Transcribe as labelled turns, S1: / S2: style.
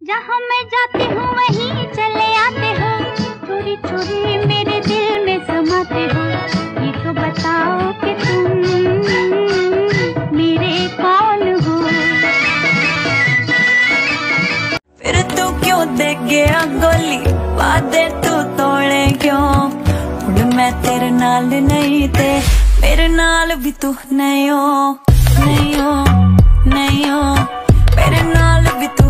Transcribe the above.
S1: जहाँ मैं जाती हूँ वहीं चले आते हो, चोरी चोरी मेरे दिल में समाते हो। ये तो बताओ कि तुम मेरे कौन हो।
S2: फिर तू क्यों दे गया गोली, वादे तू तोड़े क्यों। हुण मैं तेरे नाल नहीं ते मेरे नाल भी तू नहीं हो, नहीं हो, नहीं हो, मेरे नाल भी तू